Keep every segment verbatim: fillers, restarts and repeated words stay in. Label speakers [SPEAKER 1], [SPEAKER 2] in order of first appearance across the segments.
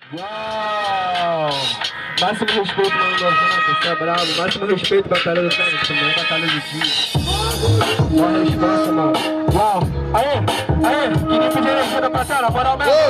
[SPEAKER 1] Uau! Máximo respeito, mano, noventa, você é bravo. Máximo respeito, batalha do Fênix, também batalha do Tio. Boa resposta, mano. Uau! Aê! Aê! Queria pedir energia da plateia, na moral mesmo.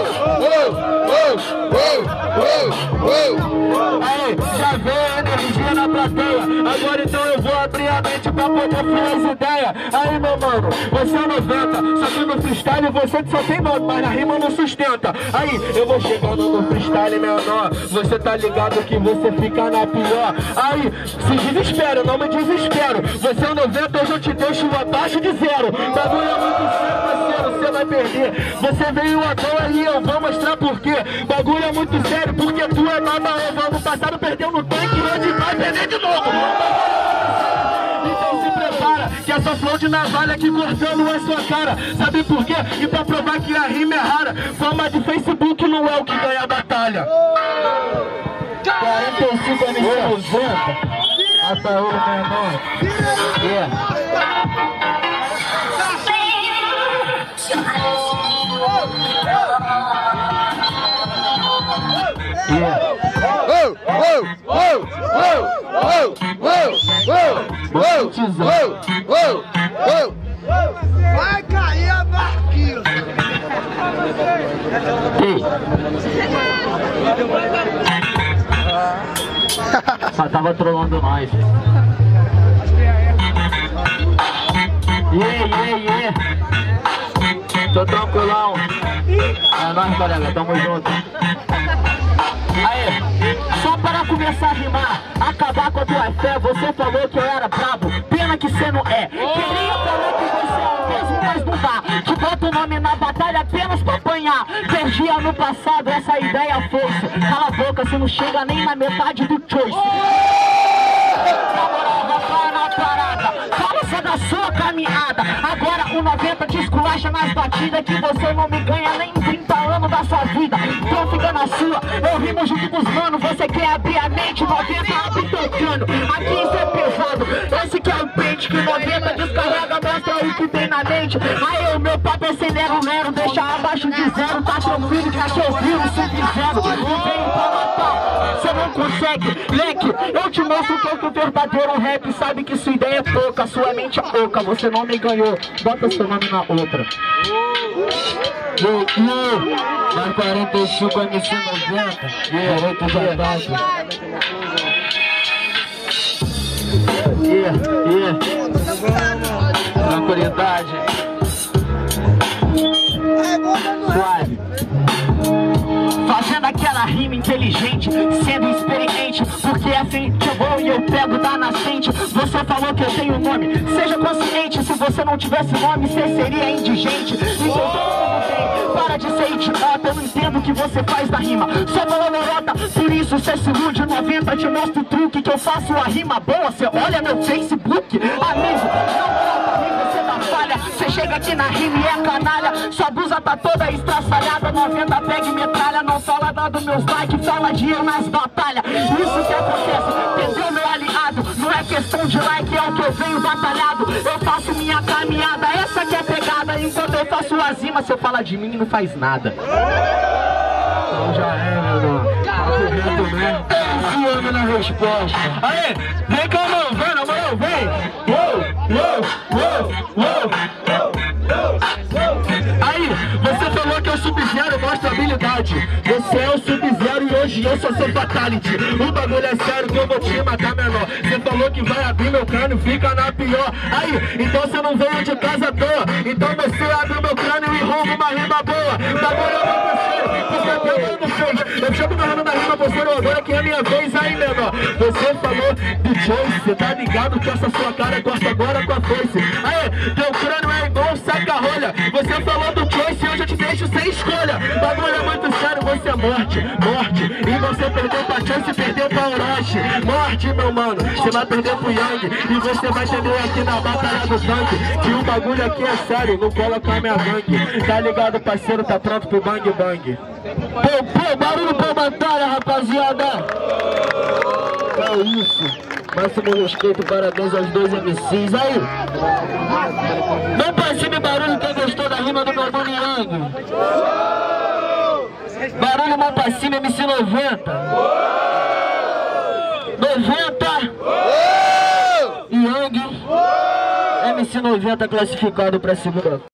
[SPEAKER 1] Aê! Já veio a energia na plateia. Agora então eu vou abrir a mente pra poder fluir as ideias. Aí, meu mano, você é noventa, só que no freestyle você só tem nome, mas na rima não sustenta. Aí, eu vou chegando no freestyle menor. Você tá ligado que você fica na pior. Aí, se desespero, não me desespero. Você é noventa, hoje eu te deixo abaixo de zero. Bagulho é muito sério, parceiro, você vai perder. Você veio à toa e eu vou mostrar por quê. Bagulho é muito sério, porque tu é nada ovo. Ano passado perdeu no tanque, hoje vai perder de novo. Então se prepara, que essa flor de navalha aqui cortando é sua cara. Sabe por quê? E pra provar que a rima é rara, fama de Facebook não é o que ganha a batalha. quarenta e cinco M C noventa, Rafael Menor. Yeah. Yeah.
[SPEAKER 2] Whoa, whoa, whoa, whoa, whoa, whoa, whoa, whoa, whoa, whoa. Vai cair a barquinha.
[SPEAKER 1] Só tava trolando nós. Yeah, yeah, yeah. Tô tranquilão. É nóis, colega, tamo junto. Aê, só para começar a rimar, acabar com a tua fé. Você falou que eu era brabo, pena que cê não é. Queria falar que você é o mesmo, mas não dá. Te bota o nome na batalha apenas pra apanhar. Perdi ano passado, essa ideia foi. Cala a boca, você não chega nem na metade do choice. Na moral, rapaz, na parada, fala só da sua caminhada. Agora o noventa te esculacha nas batidas, que você não me ganha nem em trinta anos da sua vida. Então fica na sua, eu rimo junto com os manos. Você quer abrir a mente, noventa abre tocando. Aqui isso é pesado, esse que é o pente. Que noventa descarrega, mostra o que tem na mente. Aí o meu papo é sem nero nero, deixa abaixo de zero. Tá tranquilo que aqui eu viro sub-zero. Não venho pra matar, você não consegue. Leque, eu te mostro que é o verdadeiro rap. Sabe que sua ideia é pouca, sua mente é oca. Você não me ganhou, bota seu nome na outra. Yeah, yeah. Na quarenta e cinco M C noventa, yeah, oito verdade. Yeah, yeah. Tranquilidade. Suave. Fazendo aquela rima inteligente, sendo experiente, porque a frente é bom e eu pego da nascente. Você falou que eu tenho nome, seja consciente. Se você não tivesse nome, você seria indigente. Então você não tem, para de ser idiota. Eu não entendo o que você faz da rima, só falou lorota. Por isso você se ilude, noventa te mostra o truque. Que eu faço a rima boa, você olha meu Facebook. Amigo, não falta nem você dá falha. Você chega aqui na rima e é canalha. Sua blusa tá toda estraçalhada, noventa pega e metralha. Não fala dado meus likes, fala de eu nas batalhas. Isso que acontece, entendeu, meu aliado? Não é questão de like, é o que eu venho batalhado. Eu faço minha caminhada, essa que é a pegada. Enquanto eu faço as rimas, você fala de mim e não faz nada. Então já é, meu irmão. Esse homem na resposta. Aê, vem cá, mano, vem, na moral, vem. Uou, uou, uou, uou. Aí, você falou que eu sub-zero, mostra habilidade. Você é o sub-zero e hoje eu sou seu fatality. O bagulho é sério que eu vou te matar, menor. Você falou que vai abrir meu crânio, fica na pior. Aí, então você não veio de casa à toa. Então você abre meu crânio e rouba uma rima boa. Bagulho é muito sério, você é pegando no fake. Eu chamo meu rima na rima, você não, agora que é minha vez aí, menor. Você falou de Choice, você tá ligado que essa sua cara gosta agora com a foice. Aí, teu crânio é igual saca-rolha. Você falou do Choice e hoje eu te deixo sem escolha. Bagulho é muito sério, você é morte, morte. E você perdeu pra Choice e perdeu pra Orochi. Morte, meu mano, você vai perder pro Yang. E você vai entender aqui na batalha do tanque que o bagulho aqui é sério, não cola com a minha gangue. Tá ligado, parceiro, tá pronto pro bang bang. Pô, pô, barulho pra batalha, rapaziada. É isso. Máximo respeito, parabéns aos dois M Cs aí. Não participe barulho quem gostou da rima do meu mano Yang. Barulho mão pra cima, M C noventa. noventa. Young. M C noventa classificado pra segunda.